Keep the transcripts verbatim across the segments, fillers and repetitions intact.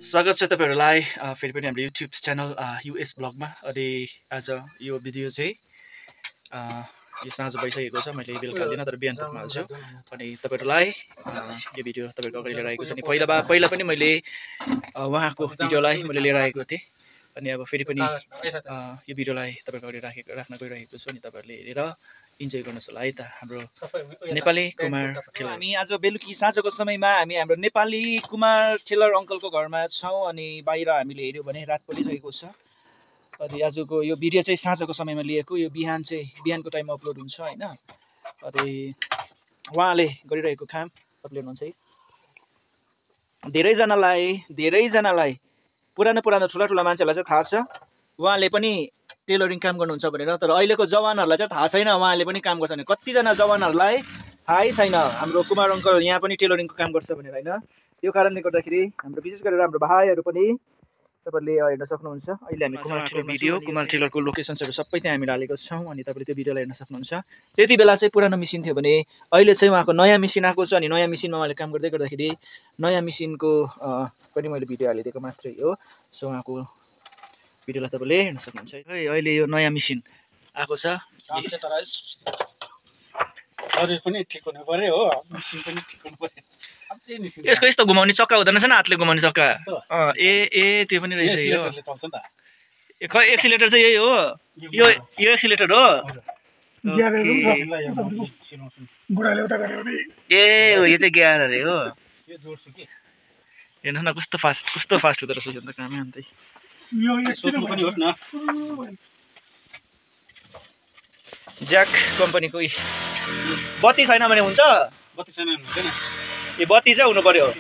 स्वागत छ तपाईहरुलाई फेरि पनि हाम्रो युट्युब च्यानल युएस ब्लगमा। अनि आज यो भिडियो चाहिँ यो साँझ भइसकेको छ, मैले बेलुका दिन तर बिहान पुग्न हाल्छु अनि तपाईहरुलाई यो भिडियो तपाईहरुको अगाडि लिएर आएको छु। अनि पहिला पहिला पनि मैले उहाँको भिडियोलाई मैले लिएर आएको थिएँ अनि अब फेरि पनि यो भिडियोलाई तपाईहरुको अगाडि राखेको राख्न गइरहेको छु अनि तपाईहरुले हेरेर इन्जोय गर्नुहोस् होला है त। हाम्रो नेपाली कुमार टेलर, हामी आज बेलुकी साँझको समयमा हामी हाम्रो नेपाली कुमार टेलर अङ्कलको घरमा छौँ अनि बाहिर हामीले हेऱ्यौँ भने रात परिसकेको छ। अनि आजको यो भिडियो चाहिँ साँझको समयमा लिएको, यो बिहान चाहिँ बिहानको टाइममा अपलोड हुन्छ होइन। अनि उहाँले गरिरहेको काम तपाईँले हेर्नुहुन्छ है, धेरैजनालाई धेरैजनालाई पुरानो पुरानो ठुला ठुला मान्छेहरूलाई चाहिँ थाहा छ उहाँले पनि टेलरिङ काम गर्नुहुन्छ भनेर, तर अहिलेको जवानहरूलाई चाहिँ थाहा छैन उहाँले पनि काम गर्छ भने। कतिजना जवानहरूलाई थाहै छैन हाम्रो कुमार अङ्कल यहाँ पनि टेलरिङको काम गर्छ भनेर होइन। त्यो कारणले गर्दाखेरि हाम्रो विशेष गरेर हाम्रो भाइहरू पनि तपाईँले हेर्न सक्नुहुन्छ। अहिले हामी कुमार टेलर भिडियो कुमार टेलरको लोकेसन्सहरू सबै चाहिँ हामीले हालेको छौँ अनि तपाईँले त्यो भिडियोलाई हेर्न सक्नुहुन्छ। त्यति बेला चाहिँ पुरानो मेसिन थियो भने अहिले चाहिँ उहाँको नयाँ मेसिन आएको छ अनि नयाँ मेसिनमा उहाँले काम गर्दै गर्दाखेरि नयाँ मेसिनको पनि मैले भिडियो हालिदिएको मात्रै हो। सो उहाँको भिडियोलाई तपाईँले हेर्न सक्नुहुन्छ है। अहिले यो नयाँ मेसिन आएको छ, शरीर पनि ठिक हुनु पर्यो हो, मेसिन पनि ठिक हुनु पर्यो। यसको यस्तो घुमाउने चक्का हुँदैन रहेछ न, हातले घुमाउने चक्का। अँ ए ए त्यो पनि रहेछ यो। खै एक्सिलेटर चाहिँ यही हो, यो यो एक्सिलेटर हो। ए हो यो चाहिँ ग्यार अरे हो। हेर्नुहोस् न कस्तो फास्ट कस्तो फास्ट हुँदो रहेछ यो त कामै अन्तै। ज्याक कम्पनीको बत्ती छैन भने हुन्छ, बत्ती छैन भने हुँदैन। ए बत्ती चाहिँ हुनु पर्यो।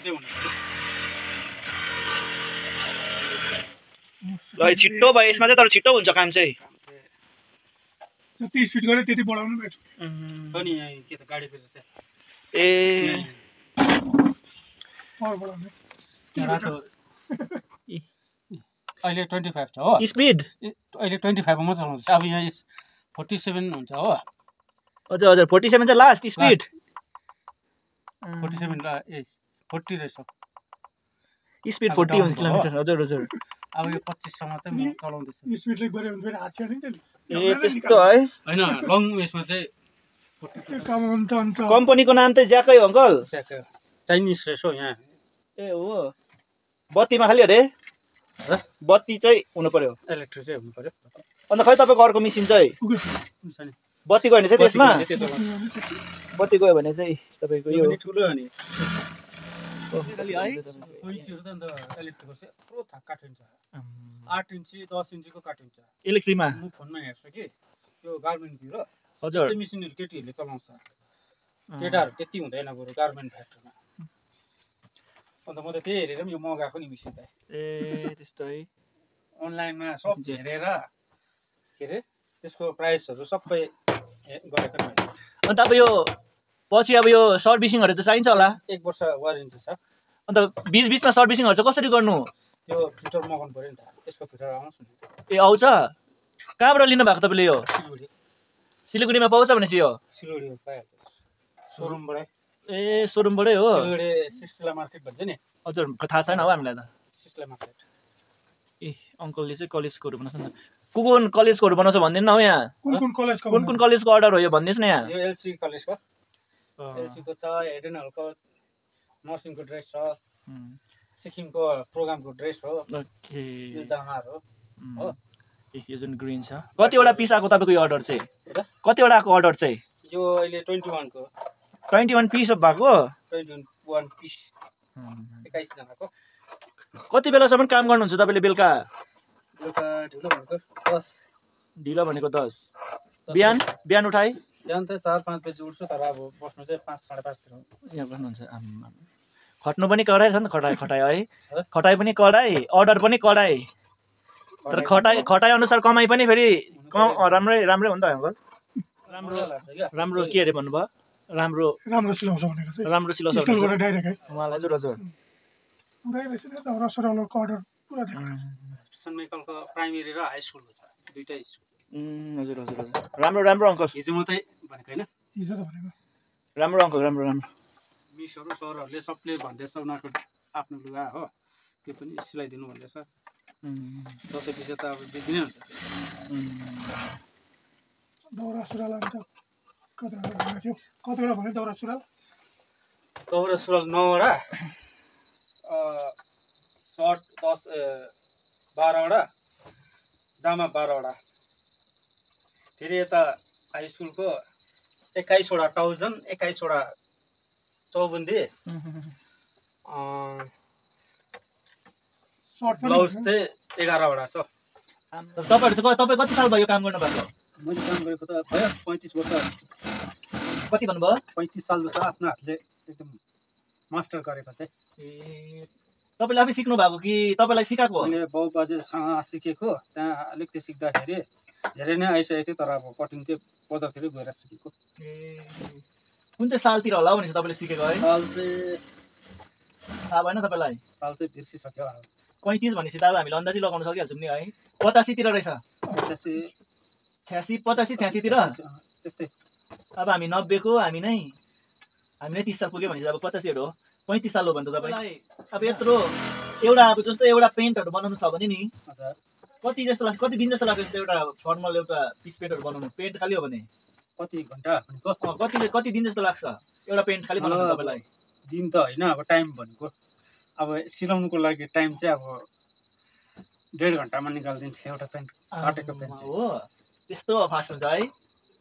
ल छिट्टो भयो यसमा चाहिँ, तर छिट्टो हुन्छ काम चाहिँ। जति स्पिड गरे त्यति बढाउनु पर्छ अनि के त गाडीको चाहिँ ए पावर बढाउने रातो अहिले ट्वेन्टी फाइभ छ हो स्पिड, अहिले ट्वेन्टी फाइभमा मात्र चलाउँछ। अब यहाँ फोर्टी सेभेन हुन्छ हो। हजुर हजुर फोर्टी सेभेन चाहिँ लास्ट स्पिड, फोर्टी सेभेन ल ए फोर्टी रहेछ स्पिड फोर्टी हुन्छ किलोमिटर। हजुर हजुर अब यो पच्चिससम्म चाहिँ म चलाउँदैछु। स्पिडले गऱ्यो भने फेरि हात छाडिन्छ नि। ए त्यस्तो है होइन, लङ उयसमा चाहिँ कम्पनीको नाम चाहिँ ज्याकै हो अङ्कल, चाइनिज रहेछ हो यहाँ। ए हो बत्तीमा खालि अरे बत्ती चाहिँ हुनु पर्यो, इलेक्ट्रिक चाहिँ हुनु पर्यो। अन्त खै तपाईँको अर्को मेसिन चाहिँ बत्ती गयो भने चाहिँ त्यसमा बत्ती गयो भने चाहिँ तपाईँको यो ठुलो अनि पुरो काटिन्छ, आठ इन्ची दस इन्चीको काटिन्छ इलेक्ट्रिकमा। म फोनमा हेर्छु कि त्यो गार्मेन्टतिर हजुर त्यो मेसिनहरू केटीहरूले चलाउँछ, केटाहरू त्यति हुँदैन बरु गार्मेन्ट फ्याक्ट्रीमा। अन्त म त त्यही हेरेर पनि यो मगाएको नि मेसिन त। ए त्यस्तो है, अनलाइनमा सब हेरेर के अरे त्यसको प्राइसहरू सबै गरेको मैले। अन्त अब यो पछि अब यो सर्भिसिङहरू त चाहिन्छ होला, एक वर्ष वारेन्टी छ। अन्त बिच बिचमा सर्भिसिङहरू चाहिँ कसरी गर्नु? त्यो फिटर मगाउनु पऱ्यो नि त, त्यसको फिटर आउँछ नि। ए आउँछ, कहाँबाट लिनु भएको तपाईँले यो? सिलगढी सिलगढीमा पाउँछ भनेपछि यो सिलगढीमा पाइहाल्छ, सोरुमबाटै। ए सोरुमबाटै हो, सिलगढी सिस्टला मार्केट भन्छ नि। हजुर थाहा छैन हो हामीलाई त। सिस्टला मार्केट ए अङ्कलले चाहिँ कलेजकोहरू बनाउँछ न, कुन कुन कलेजकोहरू बनाउँछ भनिदिनु न हौ यहाँ। कुन कुन कलेजको कुन कुन कलेजको अर्डर हो यो भनिदिनुहोस् न यहाँ। यो एलसी कलेजको एलसीको छ, हेडेन हलको नर्सिङको ड्रेस छ, सिक्किमको प्रोग्रामको ड्रेस हो, यो जामाहरू हो। ए यो जुन ग्रिन छ कतिवटा पिस आएको तपाईँको यो अर्डर चाहिँ? कतिवटा आएको अर्डर चाहिँ? यो अहिले ट्वेन्टी वानको ट्वेन्टी वान पिस भएको, ट्वेन्टी वान पिस एक्काइसजनाको। कति बेलासम्म काम गर्नुहुन्छ तपाईँले बेलुका? बेलुका ढिलो भनेको दस, ढिलो भनेको दस, बिहान बिहान उठाइ बिहान चाहिँ चार पाँच बजी उठ्छु, तर अब बस्नु चाहिँ पाँच साढे पाँचतिर यहाँ बस्नुहुन्छ। खट्नु पनि कडाइ छ नि त, खटाइ खटाइ है, खटाइ पनि कडाइ, अर्डर पनि कडाइ, तर खटाइ खटाइ अनुसार कमाइ पनि फेरि राम्रै राम्रै हो नि त अङ्कल। राम्रो राम्रो के अरे भन्नुभयो? राम्रो राम्रो सिलाउँछ भनेर चाहिँ राम्रो सिलाउँछ डाइरेक्ट है उहाँलाई। हजुर हजुर पुरै रहेछ नि त, रसरलको अर्डर पुरा देख्छ। सन मेकलको प्राइमेरी र हाई स्कुलको छ दुईटै स्कुल। हजुर हजुर हजुर राम्रो राम्रो अङ्कल, हिजो मात्रै भनेको होइन, हिजो त भनेको राम्रो अङ्कल राम्रो राम्रो। मिसहरू सरहरूले सबले भन्दैछ उनीहरूको आफ्नो लुगा हो, त्यो पनि सिलाइदिनु भन्दैछ दसैँ पछि त अब बेच्दिनै हुन्छ दौरा सुरुवाल अन्त कतिवटा भनेको थियो कतिवटा भन्यो दौरा सुरुवाल दौरा सुरुवाल नौवटा सर्ट दस बाह्रवटा जामा बाह्रवटा फेरि यता हाई स्कुलको एक्काइसवटा टाउजन एक्काइसवटा चौबन्दी ब्लाउज चाहिँ एघारवटा छ तपाईँहरू चाहिँ तपाईँ कति साल भयो काम गर्नुभएको मैले काम गरेको त भयो पैँतिस वर्ष कति भन्नुभयो पैँतिस साल जस्तो आफ्नो हातले एकदम मास्टर गरेको चाहिँ ए तपाईँले आफै सिक्नु भएको कि तपाईँलाई सिकाएको मैले बाउ बाजेसँग सिकेको त्यहाँ अलिकति सिक्दाखेरि धेरै नै आइसकेको थियो तर अब कटिङ चाहिँ बजारतिरै गएर सिकेको ए कुन चाहिँ सालतिर होला भनेपछि तपाईँले सिकेको है साल चाहिँ थाहा भएन तपाईँलाई साल चाहिँ बिर्सिसक्यो पैँतिस भनेपछि त अब हामीले अन्दाजै लगाउन सकिहाल्छौँ नि है पचासीतिर रहेछ पचासी छ्यासी पचासी छ्यासीतिर त्यस्तै अब हामी नब्बेको हामी नै हामी नै तिस साल पुग्यो भनेपछि अब पचासीहरू हो पैँतिस साल हो भने त तपाईँलाई अब यत्रो एउटा अब जस्तो एउटा पेन्टहरू बनाउनु छ भने नि हजुर कति जस्तो लाग्छ कति दिन जस्तो लाग्छ जस्तो एउटा फर्मल एउटा पिस पेन्टहरू बनाउनु पेन्ट खालि हो भने कति घन्टा भनेको कति कति दिन जस्तो लाग्छ एउटा पेन्ट खालि बनाउनु तपाईँलाई दिन त होइन अब टाइम भनेको अब सिलाउनुको लागि टाइम चाहिँ अब डेढ घन्टामा निकालिदिन्छ एउटा पेन्ट काटेको पेन्ट हो त्यस्तो फास्ट हुन्छ है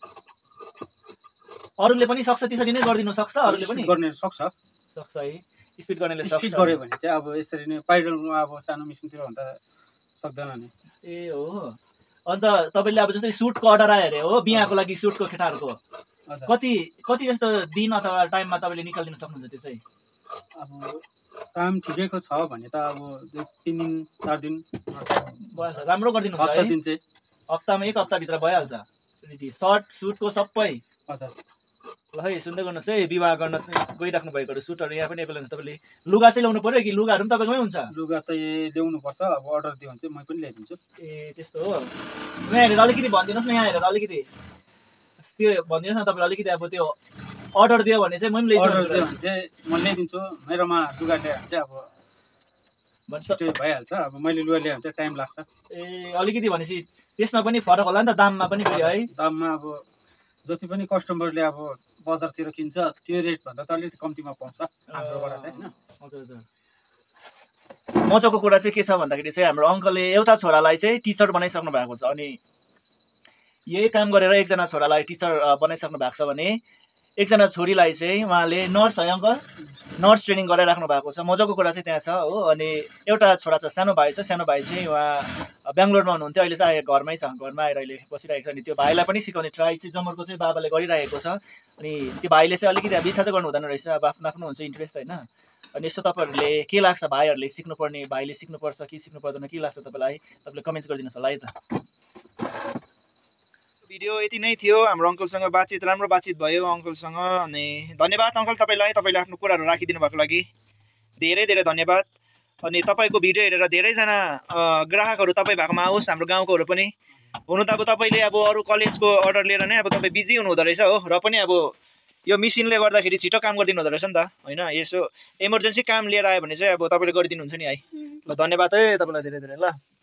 अरूले पनि सक्छ त्यसरी नै गरिदिनु सक्छ अरूले पनि गर्ने सक्छ सक्छ है स्पिड गर्नेले सक्छ स्पिड गर्यो भने चाहिँ अब यसरी नै पाइरलमा अब सानो मेसिनतिर भन्दा सक्दैन नि ए हो अन्त तपाईँले अब जस्तै सुटको अर्डर आयो अरे हो बिहाको लागि सुटको केटाहरूको कति कति जस्तो दिन अथवा टाइममा तपाईँले निकालिदिन सक्नुहुन्छ त्यो चाहिँ अब काम ठिकैको छ भने त अब तिन दिन चार दिन भइहाल्छ राम्रो गरिदिनु हुन्छ हप्ता दिन चाहिँ हप्तामा एक हप्ताभित्र भइहाल्छ सर्ट सुटको सबै हजुर ल है सुन्दै गर्नुहोस् है विवाह गर्न गइराख्नु भएकोहरू सुटहरू यहाँ पनि एभाइलेबल हुन्छ तपाईँले लुगा चाहिँ ल्याउनु पऱ्यो कि लुगाहरू पनि तपाईँकोमै हुन्छ लुगा त ल्याउनु पर्छ अब अर्डर दियो भने चाहिँ म पनि ल्याइदिन्छु ए त्यस्तो हो यहाँ हेरेर अलिकति भनिदिनुहोस् न यहाँ हेरेर अलिकति त्यो भनिदिनुहोस् न तपाईँले अलिकति अब त्यो अर्डर दियो भने चाहिँ म पनि अर्डर दियो भने चाहिँ म ल्याइदिन्छु मेरोमा लुगा ल्यायो भने चाहिँ अब छिटो भइहाल्छ अब मैले लुगा ल्यायो भने चाहिँ टाइम लाग्छ ए अलिकति भनेपछि त्यसमा पनि फरक होला नि त दाममा पनि फेरि है दाममा अब जति पनि कस्टमरले अब बजारतिर किन्छ त्यो रेटभन्दा त अलिकति कम्तीमा पाउँछ हाम्रोबाट चाहिँ होइन हजुर हजुर मजाको कुरा चाहिँ के छ भन्दाखेरि चाहिँ हाम्रो अङ्कलले एउटा छोरालाई चाहिँ टिचर बनाइसक्नु भएको छ अनि यही काम गरेर एकजना छोरालाई टिचर बनाइसक्नु भएको छ भने एकजना छोरीलाई चाहिँ उहाँले नर्स है अङ्कल नर्स ट्रेनिङ गराइराख्नु भएको छ मजाको कुरा चाहिँ त्यहाँ छ हो अनि एउटा छोरा छ सानो भाइ छ सानो भाइ चाहिँ उहाँ बेङ्गलोरमा हुनुहुन्थ्यो अहिले चाहिँ घरमै छ घरमा आएर अहिले बसिरहेको छ अनि त्यो भाइलाई पनि सिकाउने ट्राई चाहिँ जमर्को चाहिँ बाबाले गरिरहेको छ अनि त्यो भाइले चाहिँ अलिकति अब इच्छा चाहिँ गर्नु हुँदैन रहेछ अब आफ्नो आफ्नो हुन्छ इन्ट्रेस्ट होइन अनि यसो तपाईँहरूले के लाग्छ भाइहरूले सिक्नुपर्ने भाइले सिक्नुपर्छ कि सिक्नु पर्दैन के लाग्छ तपाईँलाई तपाईँले कमेन्ट्स गरिदिनुहोस् होला है त भिडियो यति नै थियो हाम्रो अङ्कलसँग बातचित राम्रो बातचित भयो अङ्कलसँग अनि धन्यवाद अङ्कल तपाईँलाई तपाईँले आफ्नो कुराहरू राखिदिनु भएको लागि धेरै धेरै धन्यवाद अनि तपाईँको भिडियो हेरेर धेरैजना ग्राहकहरू तपाईँ भएकोमा आओस् हाम्रो गाउँकोहरू पनि हुनु त अब तपाईँले अब अरू कलेजको अर्डर लिएर नै अब तपाईँ बिजी हुनुहुँदो रहेछ हो र पनि अब यो मिसिनले गर्दाखेरि छिटो काम गरिदिनु हुँदो रहेछ नि त होइन यसो इमर्जेन्सी काम लिएर आयो भने चाहिँ अब तपाईँले गरिदिनुहुन्छ नि है ल धन्यवाद है तपाईँलाई धेरै धेरै ल